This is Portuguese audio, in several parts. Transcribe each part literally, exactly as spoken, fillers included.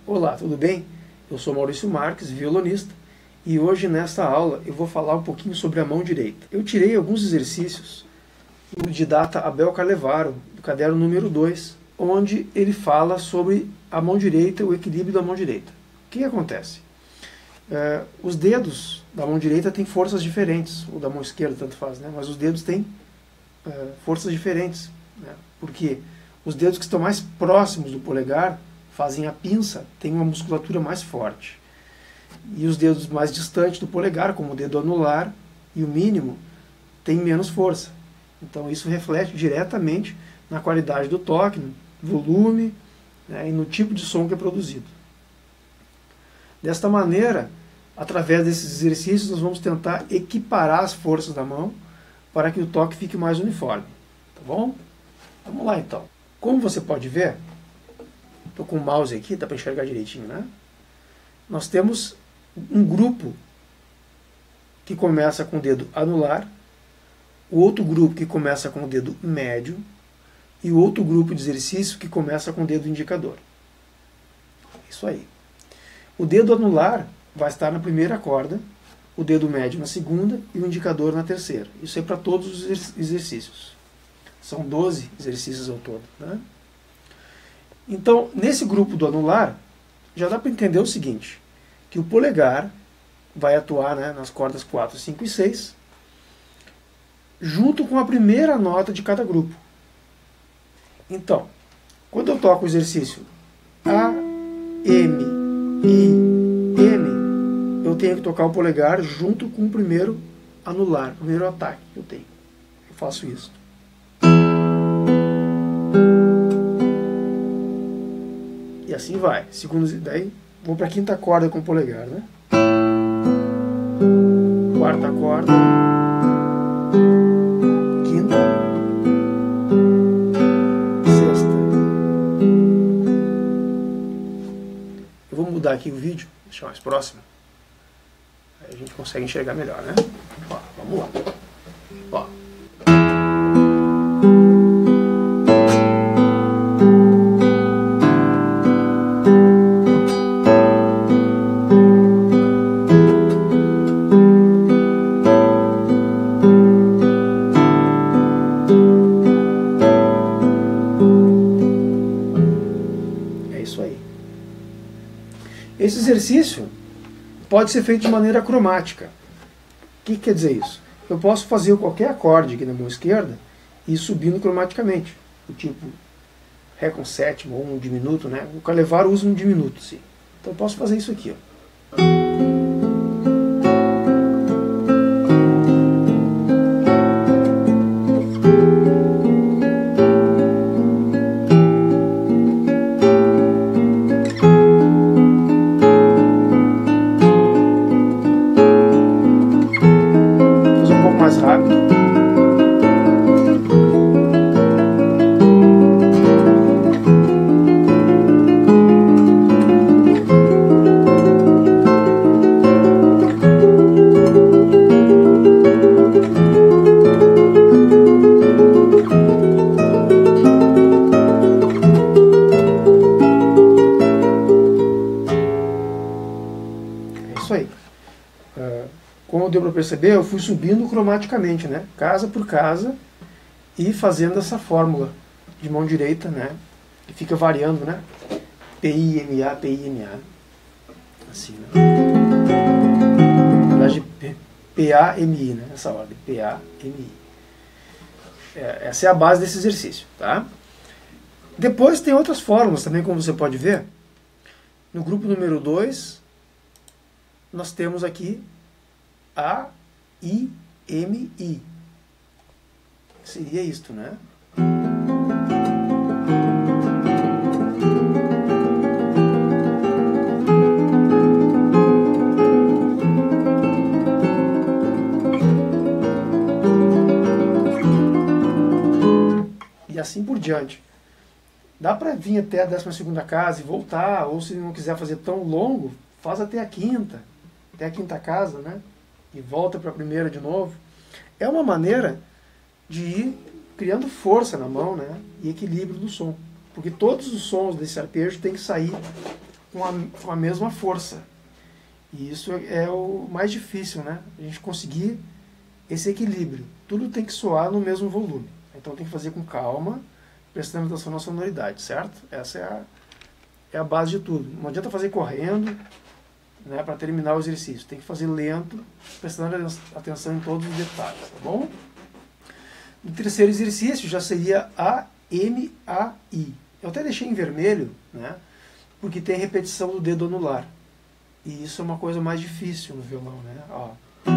Olá, tudo bem? Eu sou Maurício Marques, violonista, e hoje nesta aula eu vou falar um pouquinho sobre a mão direita. Eu tirei alguns exercícios do didata Abel Carlevaro, do caderno número dois, onde ele fala sobre a mão direita, o equilíbrio da mão direita. O que acontece? É, os dedos da mão direita têm forças diferentes, ou da mão esquerda, tanto faz, né? Mas os dedos têm é, forças diferentes, né? Porque os dedos que estão mais próximos do polegar fazem a pinça, têm uma musculatura mais forte. E os dedos mais distantes do polegar, como o dedo anular e o mínimo, têm menos força. Então isso reflete diretamente na qualidade do toque, no volume, né, e no tipo de som que é produzido. Desta maneira, através desses exercícios, nós vamos tentar equiparar as forças da mão para que o toque fique mais uniforme. Tá bom? Vamos lá então. Como você pode ver, estou com o mouse aqui, dá para enxergar direitinho, né? Nós temos um grupo que começa com o dedo anular, o outro grupo que começa com o dedo médio e o outro grupo de exercício que começa com o dedo indicador. Isso aí. O dedo anular vai estar na primeira corda, o dedo médio na segunda e o indicador na terceira. Isso é para todos os exercícios. São doze exercícios ao todo, né? Então, nesse grupo do anular, já dá para entender o seguinte, que o polegar vai atuar, né, nas cordas quatro, cinco e seis, junto com a primeira nota de cada grupo. Então, quando eu toco o exercício A, M, I, M, eu tenho que tocar o polegar junto com o primeiro anular, o primeiro ataque que eu tenho. Eu faço isso. E assim vai. Segundo, daí vou para a quinta corda com o polegar, né? Quarta corda. Quinta. Sexta. Eu vou mudar aqui o vídeo, deixar mais próximo. Aí a gente consegue enxergar melhor, né? Ó, vamos lá. Ó. Esse exercício pode ser feito de maneira cromática. O que quer dizer isso? Eu posso fazer qualquer acorde aqui na mão esquerda e ir subindo cromaticamente. O tipo Ré com sétima ou um diminuto, né? O Carlevaro usa um diminuto, sim. Então eu posso fazer isso aqui, ó. Rápido. É isso aí. Uh... Como deu para perceber, eu fui subindo cromaticamente, né? Casa por casa, e fazendo essa fórmula de mão direita, né? Que fica variando, né? P I M A, P I M A. Assim, né? Na verdade, P A M I, né? Essa ordem, P A M I. É, essa é a base desse exercício, tá? Depois tem outras fórmulas também, como você pode ver. No grupo número dois, nós temos aqui A, I, M, I. Seria isto, né? E assim por diante. Dá para vir até a décima segunda casa e voltar, ou se não quiser fazer tão longo, faz até a quinta, até a quinta casa, né? E volta para a primeira de novo. É uma maneira de ir criando força na mão, né? E equilíbrio do som. Porque todos os sons desse arpejo têm que sair com a, com a mesma força. E isso é, é o mais difícil, né? A gente conseguir esse equilíbrio. Tudo tem que soar no mesmo volume. Então tem que fazer com calma, prestando atenção na sonoridade, certo? Essa é a, é a base de tudo. Não adianta fazer correndo, né, para terminar o exercício. Tem que fazer lento, prestando atenção em todos os detalhes, tá bom? O terceiro exercício já seria A M A I. Eu até deixei em vermelho, né, porque tem repetição do dedo anular. E isso é uma coisa mais difícil no violão, né? Ó.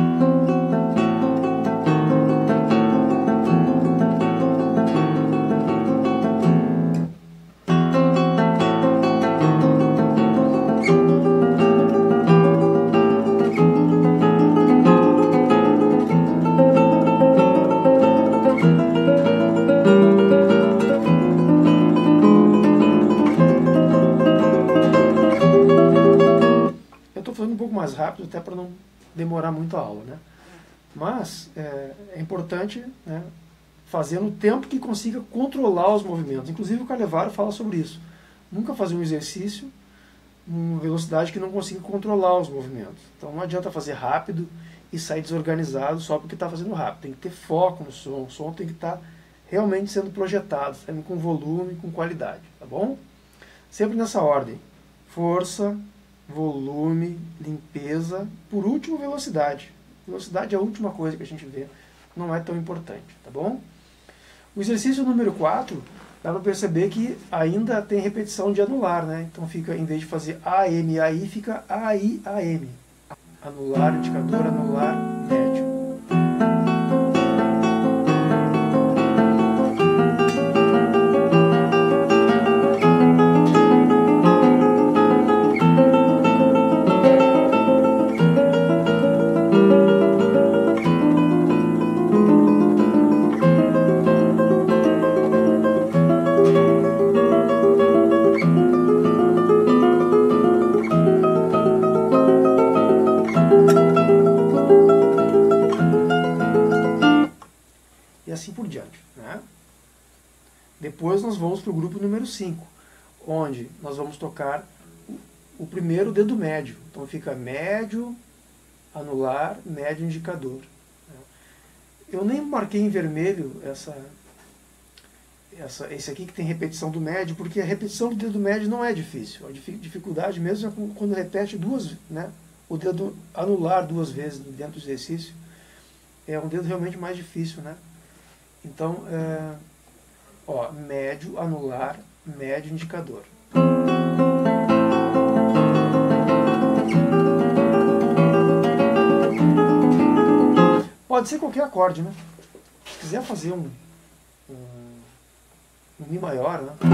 Um pouco mais rápido, até para não demorar muito a aula, né? Mas é, é importante, né, fazer no tempo que consiga controlar os movimentos. Inclusive o Carlevaro fala sobre isso. Nunca fazer um exercício em velocidade que não consiga controlar os movimentos. Então não adianta fazer rápido e sair desorganizado só porque está fazendo rápido. Tem que ter foco no som. O som tem que estar tá realmente sendo projetado, saindo com volume, com qualidade, tá bom? Sempre nessa ordem. Força, volume, limpeza, por último velocidade. Velocidade é a última coisa que a gente vê, não é tão importante, tá bom? O exercício número quatro, dá para perceber que ainda tem repetição de anular, né? Então fica, em vez de fazer A M A I, fica A I A M. Anular, indicador, anular, médio. E assim por diante, né? Depois nós vamos para o grupo número cinco, onde nós vamos tocar o, o primeiro dedo médio. Então fica médio, anular, médio, indicador. Eu nem marquei em vermelho essa, essa, esse aqui que tem repetição do médio, porque a repetição do dedo médio não é difícil. A dificuldade mesmo é quando repete duas, né? O dedo anular duas vezes dentro do exercício. É um dedo realmente mais difícil, né? Então, é, ó, médio, anular, médio, indicador. Pode ser qualquer acorde, né? Se quiser fazer um, um, um Mi maior, né?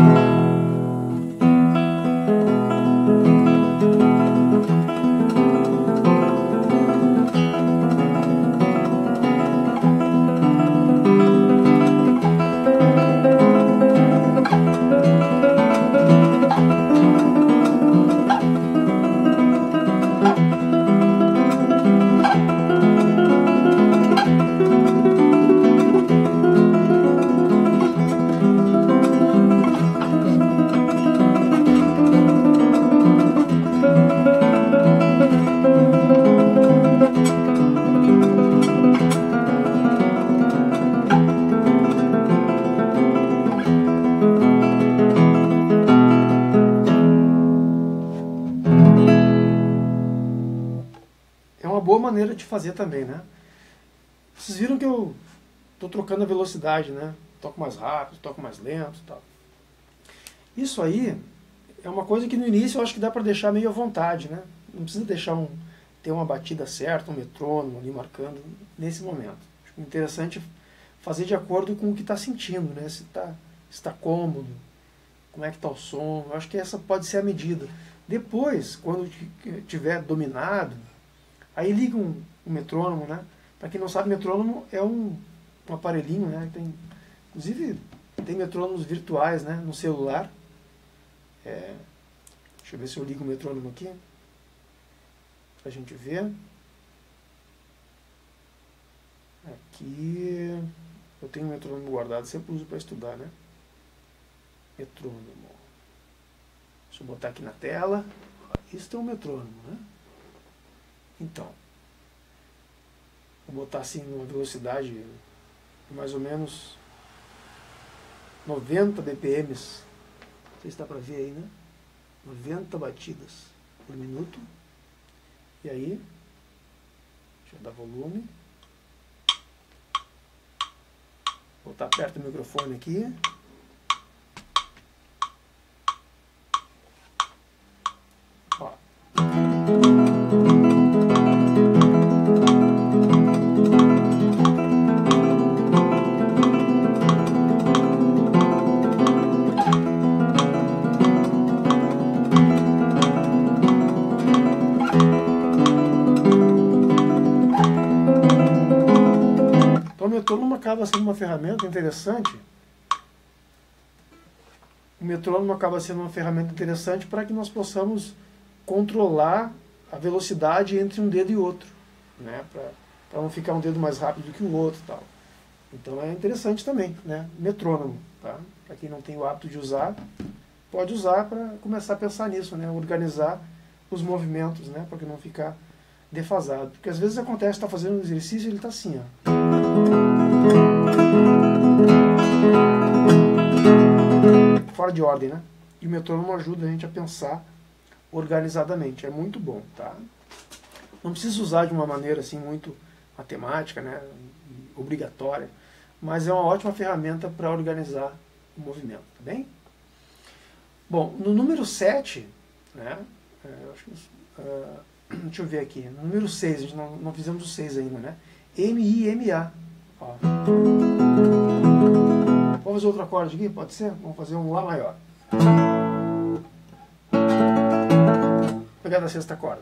Boa maneira de fazer também, né? Vocês viram que eu estou trocando a velocidade, né? Toco mais rápido, toco mais lento, tal. Isso aí é uma coisa que no início eu acho que dá para deixar meio à vontade, né? Não precisa deixar um, ter uma batida certa, um metrônomo ali marcando nesse momento. Acho interessante fazer de acordo com o que está sentindo, né? Se está se tá cômodo, como é que está o som. Eu acho que essa pode ser a medida. Depois, quando tiver dominado, aí liga um, um metrônomo, né? Para quem não sabe, metrônomo é um, um aparelhinho, né? Tem, inclusive, tem metrônomos virtuais, né? No celular. É, deixa eu ver se eu ligo o metrônomo aqui, para a gente ver. Aqui, eu tenho um metrônomo guardado, sempre uso para estudar, né? Metrônomo. Deixa eu botar aqui na tela. Isso é um metrônomo, né? Então, vou botar assim uma velocidade de mais ou menos noventa B P Ms. Não sei se dá para ver aí, né? noventa batidas por minuto. E aí, deixa eu dar volume. Vou botar perto do microfone aqui. Ó. O metrônomo acaba sendo uma ferramenta interessante. O metrônomo acaba sendo uma ferramenta interessante para que nós possamos controlar a velocidade entre um dedo e outro, né? Para não ficar um dedo mais rápido que o outro, tal. Então é interessante também, né? Metrônomo, tá? Para quem não tem o hábito de usar, pode usar para começar a pensar nisso, né? Organizar os movimentos, né? Para que não ficar defasado. Porque às vezes acontece, está fazendo um exercício e ele está assim, ó. Fora de ordem, né? E o metrônomo ajuda a gente a pensar organizadamente. É muito bom, tá? Não precisa usar de uma maneira assim muito matemática, né? Obrigatória, mas é uma ótima ferramenta para organizar o movimento, tá bem? Bom, no número sete, né? É, eu acho que, uh, deixa eu ver aqui. No número seis, a gente não, não fizemos o seis ainda, né? M I M A. Ó. Vamos fazer outro acorde aqui? Pode ser? Vamos fazer um Lá maior. Vou pegar da sexta corda.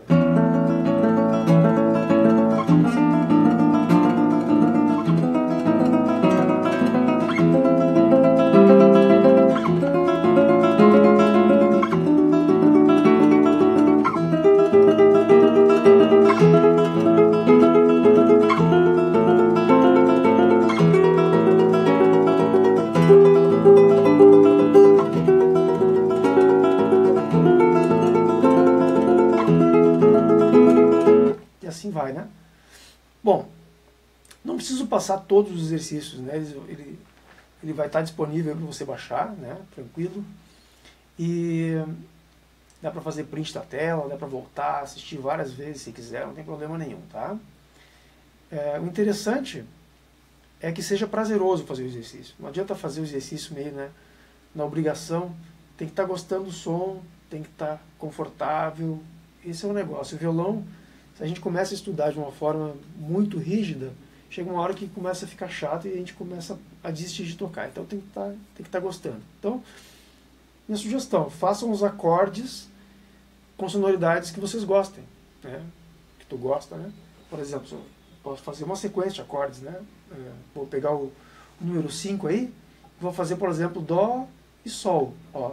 Vai, né? Bom, não preciso passar todos os exercícios, né? Ele, ele, ele vai estar disponível para você baixar, né? Tranquilo. E dá para fazer print da tela, dá para voltar, assistir várias vezes se quiser, não tem problema nenhum, tá? É, o interessante é que seja prazeroso fazer o exercício. Não adianta fazer o exercício meio, né, na obrigação. Tem que estar gostando do som, tem que estar confortável. Esse é o negócio. O violão, se a gente começa a estudar de uma forma muito rígida, chega uma hora que começa a ficar chato e a gente começa a desistir de tocar. Então tem que estar, tem que estar gostando. Então, minha sugestão, façam os acordes com sonoridades que vocês gostem, né? Que tu gosta, né? Por exemplo, eu posso fazer uma sequência de acordes, né? É, vou pegar o, o número cinco aí, vou fazer, por exemplo, Dó e Sol. Ó.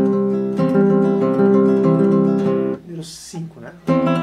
Número cinco, né?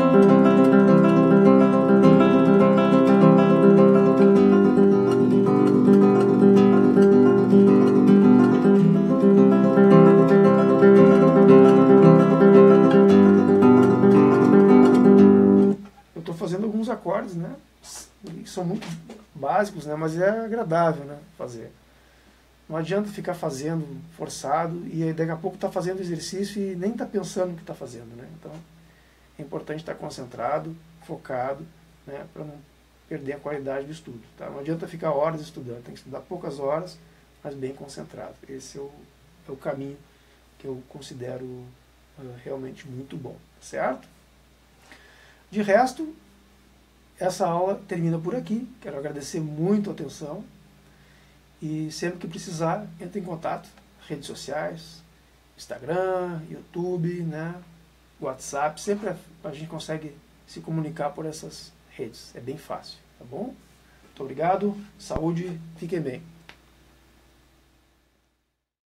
Eu estou fazendo alguns acordes, né? Que são muito básicos, né? Mas é agradável, né? Fazer. Não adianta ficar fazendo forçado e aí daqui a pouco está fazendo exercício e nem está pensando no que está fazendo, né? Então é importante estar concentrado, focado, né? Para não perder a qualidade do estudo, tá? Não adianta ficar horas estudando, tem que estudar poucas horas, mas bem concentrado. Esse é o, é o caminho que eu considero uh, realmente muito bom, certo? De resto, essa aula termina por aqui. Quero agradecer muito a atenção. E sempre que precisar, entre em contato. Redes sociais, Instagram, YouTube, né, WhatsApp. Sempre a gente consegue se comunicar por essas redes. É bem fácil, tá bom? Muito obrigado. Saúde. Fiquem bem.